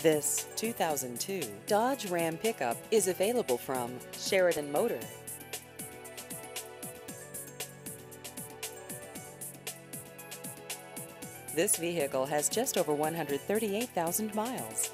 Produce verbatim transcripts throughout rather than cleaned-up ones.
This two thousand two Dodge Ram pickup is available from Sheridan Motor. This vehicle has just over one hundred thirty-eight thousand miles.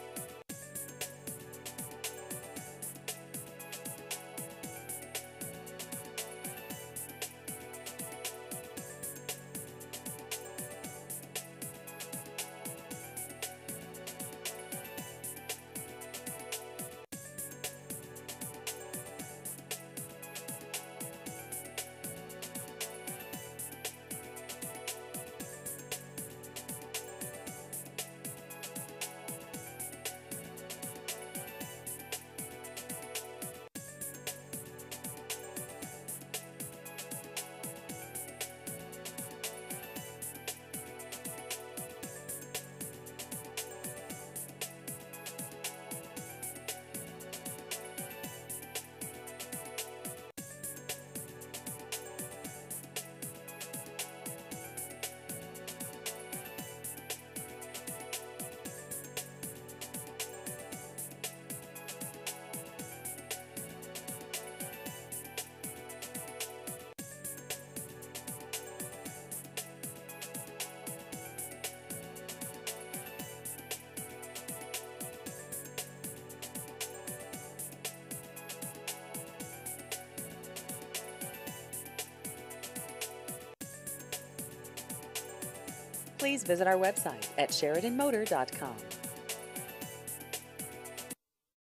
Please visit our website at Sheridan Motor dot com.